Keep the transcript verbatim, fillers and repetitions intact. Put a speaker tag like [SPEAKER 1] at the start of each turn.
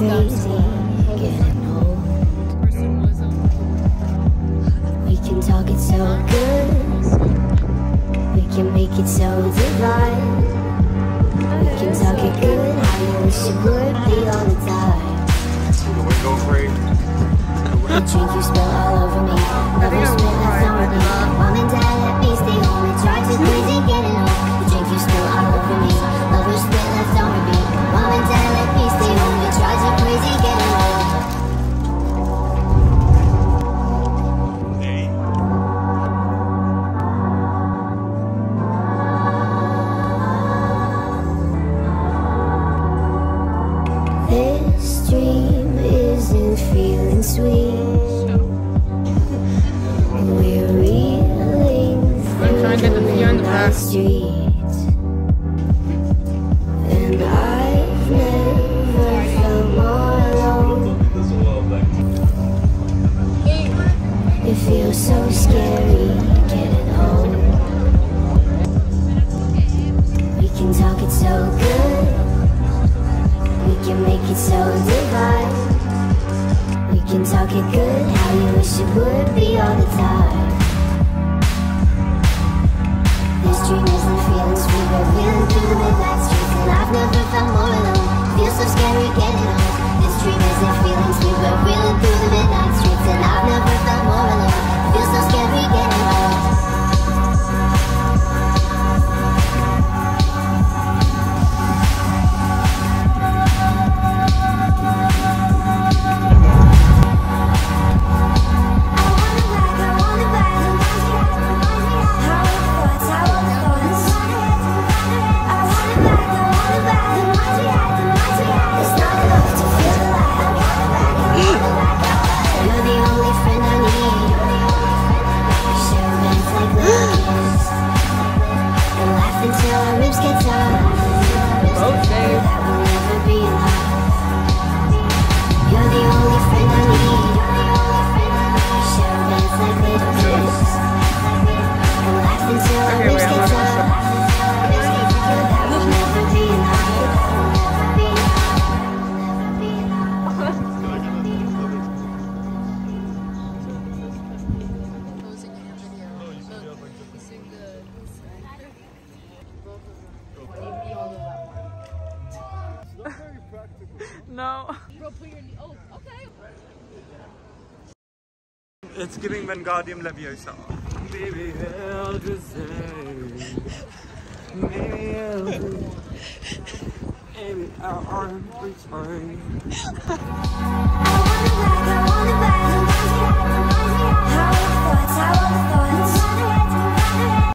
[SPEAKER 1] crazy, getting old. We can talk it so good, we can make it so divine. We can talk it good, how you wish it would be all the time. The drink you spill all over me, lovers spit left on me. Mom and dad let me stay home and tried to crazy getting home. The drink you spill all over me, lovers spit left on me. Mom and dad let me stay home and tried to crazy getting home. This dream isn't feeling sweet. We're reeling through the midnight streets, and I've never felt more alone. It feels so scary getting home. We can talk it so good, we can make it so divine. We can talk it good, how you wish it would be all the time. This dream isn't feeling sweet, we're wheeling through the midnight streets, and I've never felt more alone. Feels so scary getting home. This dream isn't feeling sweet, we're wheeling through the midnight streets, and I've never felt more alone. Feels so scary getting home.
[SPEAKER 2] No. Oh, okay.
[SPEAKER 3] It's giving Wingardium Leviosa. Baby, I'll just say, maybe I'll do, maybe I'll reach mine.